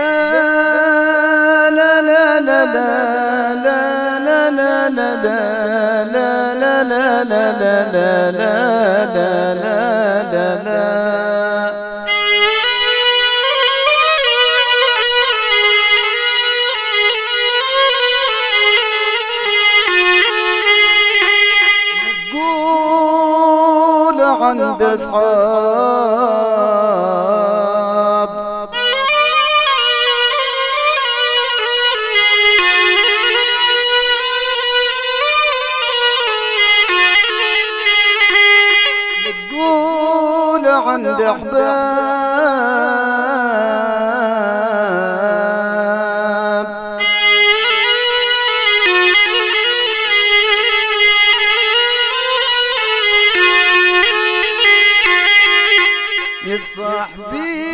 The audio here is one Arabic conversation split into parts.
لا لا لا لا لا لا لا لا لا لا لا لا لا لا لا. نقول عند أصحاب نقول عند أحباب يا صاحبي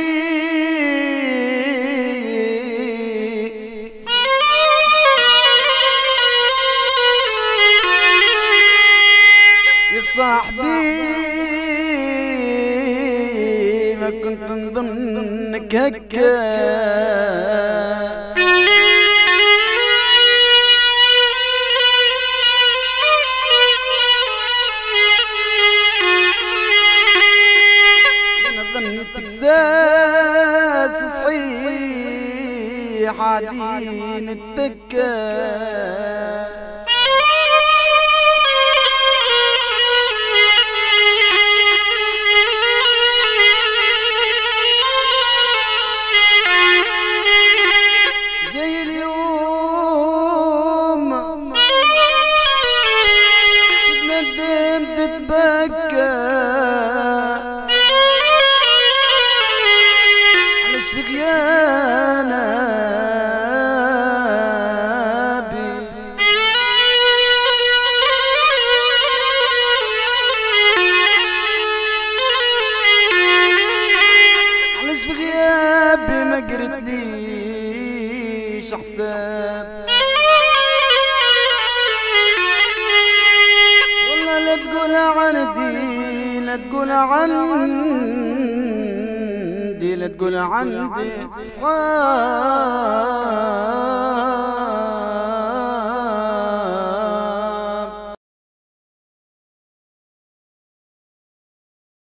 يا صاحبي ما كنت نظنك هكا انا ظنيتك زاز صحيح عادين التكا تتبكى علاش في غيانا بي علاش في غيابي ما قريتليش حساب لا تقول عندي لا تقول عندي لا تقول عندي صغار